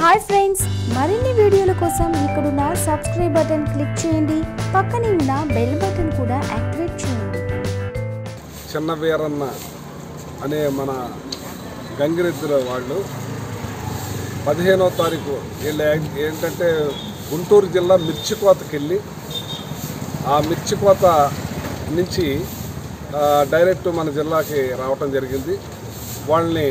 Hi friends, మరిన్ని వీడియోల కోసం ఇక్కడున్న సబ్స్క్రైబ్ బటన్ క్లిక్ చేయండి. పక్కనే ఉన్న బెల్ బటన్ కూడా యాక్టివేట్ చేయండి. చిన్న వీరన్న అనే మన గంగిరెద్దుల వాళ్ళు 15వ తారీఖు వీళ్ళు ఏంటంటే గుంటూరు జిల్లా మిర్చికోతకి వెళ్ళి ఆ మిర్చికోత నుంచి డైరెక్ట్ మన జిల్లాకి రావటం జరిగింది. వాళ్ళని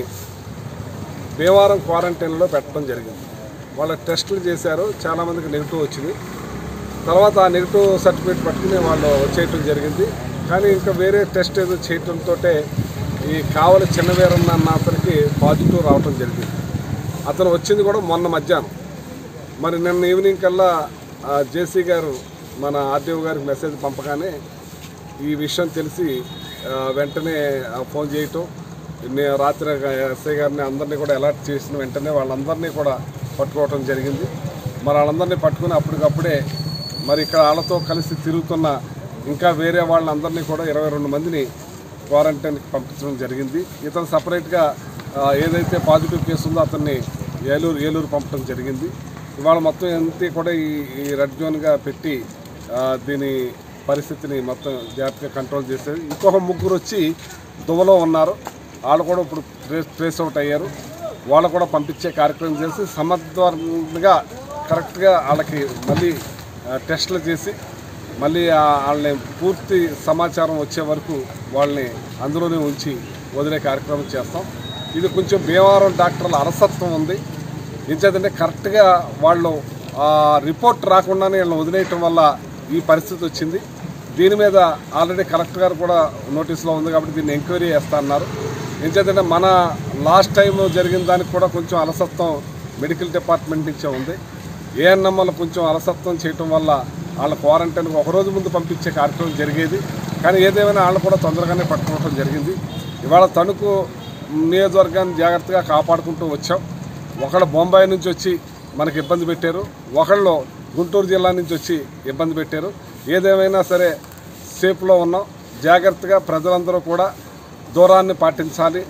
భీమవరం క్వారంటైన్లో పెట్టడం జరిగింది. వాళ్ళ టెస్టులు చేశారు, చాలామందికి నెగిటివ్ వచ్చింది. తర్వాత ఆ నెగిటివ్ సర్టిఫికేట్ పట్టుకుని వాళ్ళు వచ్చేయటం జరిగింది. కానీ ఇంకా వేరే టెస్ట్ ఏదో చేయటంతో ఈ కావలి చిన్న వీరన్న అన్న అతనికి పాజిటివ్ రావటం జరిగింది. అతను వచ్చింది కూడా మొన్న మధ్యాహ్నం. మరి నిన్న ఈవినింగ్ కల్లా జేసీ గారు మన ఆర్డీఓ గారికి మెసేజ్ పంపగానే ఈ విషయం తెలిసి వెంటనే ఫోన్ చేయటం, రాత్రి ఎస్ఐ గారిని అందరినీ కూడా అలర్ట్ చేసిన వెంటనే వాళ్ళందరినీ కూడా పట్టుకోవటం జరిగింది. మరి వాళ్ళందరినీ పట్టుకుని అప్పటికప్పుడే మరి ఇక్కడ వాళ్ళతో కలిసి తిరుగుతున్న ఇంకా వేరే వాళ్ళందరినీ కూడా 22 మందిని క్వారంటైన్కి పంపించడం జరిగింది. ఇతను సపరేట్గా ఏదైతే పాజిటివ్ కేసు ఉందో అతన్ని ఏలూరు పంపడం జరిగింది. ఇవాళ మొత్తం ఎంత కూడా ఈ రెడ్ జోన్గా పెట్టి దీని పరిస్థితిని మొత్తం జాగ్రత్తగా కంట్రోల్ చేసేది. ఇంకొక 3 వచ్చి దువ్వలో ఉన్నారు, వాళ్ళు కూడా ఇప్పుడు ట్రేస్ అవుట్ అయ్యారు. వాళ్ళు కూడా పంపించే కార్యక్రమం చేసి సమర్థవంతంగా కరెక్ట్గా వాళ్ళకి మళ్ళీ టెస్టులు చేసి మళ్ళీ వాళ్ళని పూర్తి సమాచారం వచ్చే వరకు వాళ్ళని అందులోనే ఉంచి వదిలే కార్యక్రమం చేస్తాం. ఇది కొంచెం భీమవరం డాక్టర్ల అలసత్వం ఉంది. ఏంటంటే కరెక్ట్గా వాళ్ళు రిపోర్ట్ రాకుండానే వీళ్ళని వదిలేయటం వల్ల ఈ పరిస్థితి వచ్చింది. దీని మీద ఆల్రెడీ కలెక్టర్ గారు కూడా నోటీసులో ఉంది కాబట్టి దీన్ని ఎంక్వైరీ చేస్తా అన్నారు. ఏంటంటే మన లాస్ట్ టైం జరిగిన దానికి కూడా కొంచెం అలసత్వం మెడికల్ డిపార్ట్మెంట్ నుంచే ఉంది. ఏఎన్ఎంలు కొంచెం అలసత్వం చేయటం వల్ల వాళ్ళ క్వారంటైన్కి ఒకరోజు ముందు పంపించే కార్యక్రమం జరిగేది. కానీ ఏదేమైనా వాళ్ళు కూడా తొందరగానే పట్టుకోవడం జరిగింది. ఇవాళ తణుకు నియోజకవర్గాన్ని జాగ్రత్తగా కాపాడుకుంటూ వచ్చాం. ఒకళ్ళు బొంబాయి నుంచి వచ్చి మనకి ఇబ్బంది పెట్టారు, ఒకళ్ళు గుంటూరు జిల్లా నుంచి వచ్చి ఇబ్బంది పెట్టారు. ఏదేమైనా సరే సేఫ్లో ఉన్నాం. జాగ్రత్తగా ప్రజలందరూ కూడా దూరాన్ని పాటించాలి,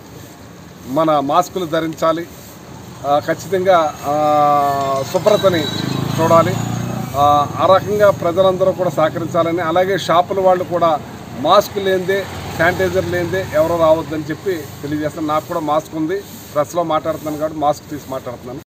మన మాస్కులు ధరించాలి, ఖచ్చితంగా శుభ్రతని చూడాలి. ఆ రకంగా ప్రజలందరూ కూడా సహకరించాలని, అలాగే షాపుల వాళ్ళు కూడా మాస్క్ లేనిదే శానిటైజర్ లేనిదే ఎవరో రావద్దని చెప్పి తెలియజేస్తాను. నాకు కూడా మాస్క్ ఉంది, ప్రెస్లో మాట్లాడుతున్నాను కాబట్టి మాస్క్ తీసి మాట్లాడుతున్నాను.